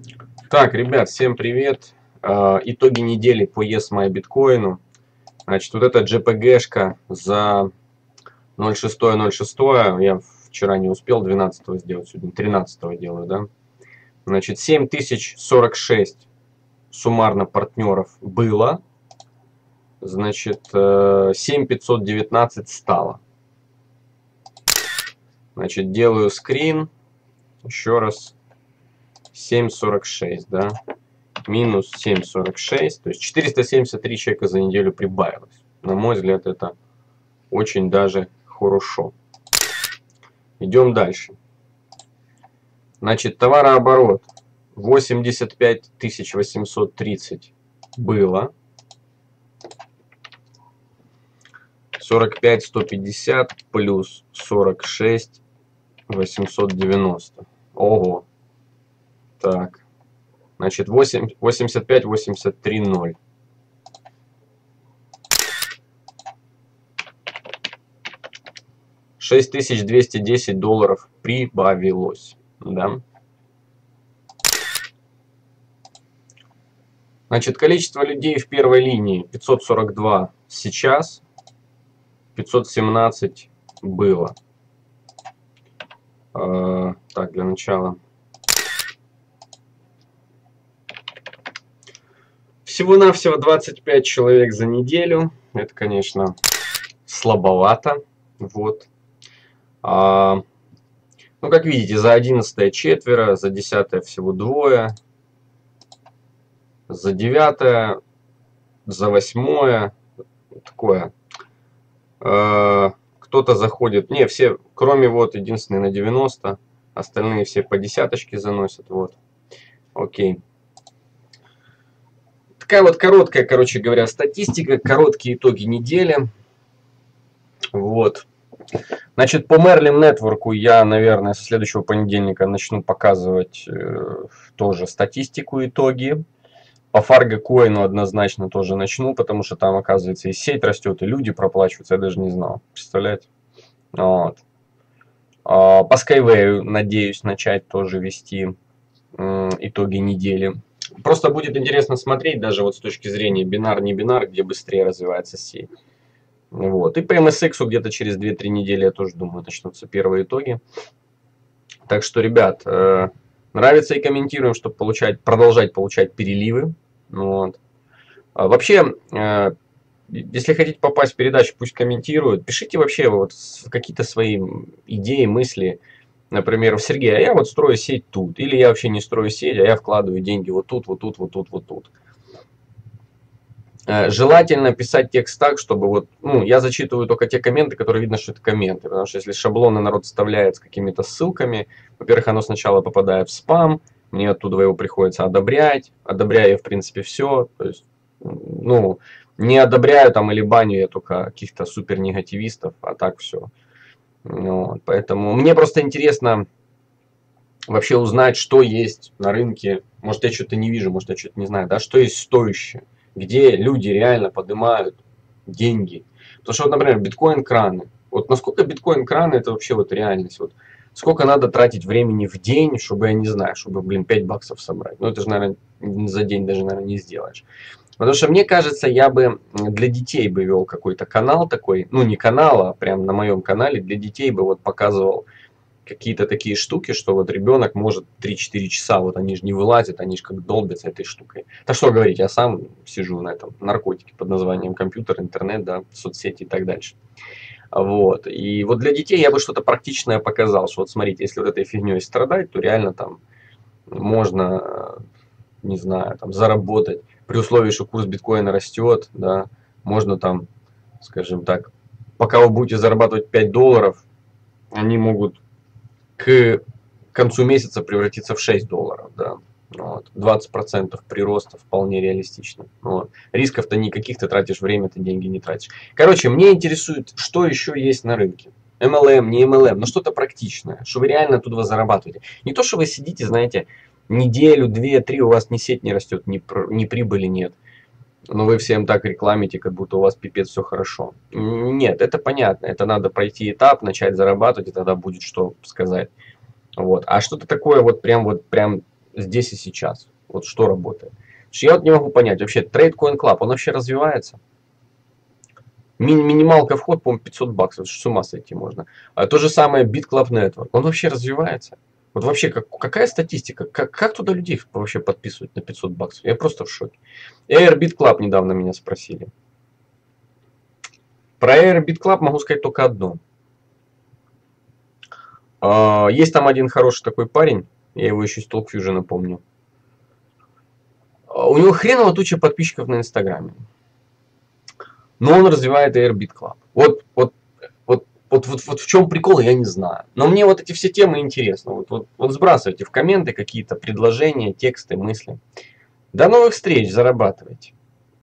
Так, ребят, всем привет. Итоги недели по YesMyBitcoin. Значит, вот эта JPG-шка за 0.6.0.6. Я вчера не успел 12 сделать, сегодня 13 делаю, да. Значит, 7046 суммарно партнеров было. Значит, 7519 стало. Значит, делаю скрин. Еще раз. 7.46, да. Минус 7.46, то есть 473 человека за неделю прибавилось. На мой взгляд, это очень даже хорошо. Идем дальше. Значит, товарооборот 85 830 было. 45 150 плюс 46 890. Ого. Так. Значит, 85 83 0. $6210 прибавилось. Да? Значит, количество людей в первой линии 542 сейчас, 517 было. Так, для начала. Всего-навсего 25 человек за неделю. Это, конечно, слабовато. Вот. Ну, как видите, за 11 четверо, за 10 всего двое, за 9, за 8 такое. Кто-то заходит, не, все, кроме вот единственный на 90, остальные все по десяточке заносят. Вот. Окей. Такая вот короткая, короче говоря, статистика, короткие итоги недели. Вот. Значит, по Merlin Network я, наверное, со следующего понедельника начну показывать тоже статистику, итоги. По Fargo Coin однозначно тоже начну, потому что там, оказывается, и сеть растет, и люди проплачиваются, я даже не знал. Представляете? Вот. По Skyway надеюсь начать тоже вести итоги недели. Просто будет интересно смотреть, даже вот с точки зрения бинар-не бинар, где быстрее развивается сеть. Вот. И по MSX где-то через 2-3 недели, я тоже думаю, начнутся первые итоги. Так что, ребят, нравится и комментируем, чтобы продолжать получать переливы. Вот. Вообще, если хотите попасть в передачу, пусть комментируют. Пишите вообще вот какие-то свои идеи, мысли. Например, Сергей, а я вот строю сеть тут. Или я вообще не строю сеть, а я вкладываю деньги вот тут, вот тут, вот тут, вот тут. Желательно писать текст так, чтобы вот, ну, я зачитываю только те комменты, которые видно, что это комменты. Потому что если шаблоны народ вставляет с какими-то ссылками, во-первых, оно сначала попадает в спам, мне оттуда его приходится одобрять. Одобряю я, в принципе, все. То есть, ну, не одобряю там или баню я только каких-то супер негативистов, а так все. Вот, поэтому мне просто интересно вообще узнать, что есть на рынке. Может, я что-то не вижу, может, я что-то не знаю, да, что есть стоящее, где люди реально поднимают деньги. Потому что, вот, например, биткоин-краны. Вот насколько биткоин-краны это вообще вот реальность. Вот сколько надо тратить времени в день, чтобы, я не знаю, чтобы, блин, 5 баксов собрать. Ну, это же, наверное, за день даже, наверное, не сделаешь. Потому что, мне кажется, я бы для детей бы вел какой-то канал такой, ну, не канал, а прям на моем канале для детей бы вот показывал какие-то такие штуки, что вот ребенок может 3-4 часа, вот они же не вылазят, они же как долбятся этой штукой. Да что говорить, я сам сижу на этом наркотике под названием компьютер, интернет, да, соцсети и так дальше. Вот. И вот для детей я бы что-то практичное показал, что вот смотрите, если вот этой фигней страдать, то реально там можно, не знаю, там заработать. При условии, что курс биткоина растет, да, можно там, скажем так, пока вы будете зарабатывать $5, они могут к концу месяца превратиться в $6, да. Вот. 20% прироста вполне реалистично. Вот. Рисков-то никаких, ты тратишь время, ты деньги не тратишь. Короче, мне интересует, что еще есть на рынке. MLM, не MLM, но что-то практичное, что вы реально оттуда зарабатываете. Не то, что вы сидите, знаете, неделю, 2-3, у вас ни сеть не растет, ни прибыли нет. Но вы всем так рекламите, как будто у вас пипец все хорошо. Нет, это понятно. Это надо пройти этап, начать зарабатывать, и тогда будет что сказать. Вот. А что-то такое вот прям здесь и сейчас. Вот что работает. Я вот не могу понять, вообще TradeCoin Club, он вообще развивается? Минималка вход, по-моему, 500 баксов, с ума сойти можно. А то же самое BitClub Network, он вообще развивается? Вот вообще, какая статистика? Как туда людей вообще подписывают на 500 баксов? Я просто в шоке. Airbit Club недавно меня спросили. Про Airbit Club могу сказать только одно. Есть там один хороший такой парень, я его еще из Talkfusion помню. У него хреново туча подписчиков на Инстаграме. Но он развивает Airbit Club. Вот в чем прикол, я не знаю. Но мне вот эти все темы интересны. Вот сбрасывайте в комменты какие-то предложения, тексты, мысли. До новых встреч, зарабатывайте.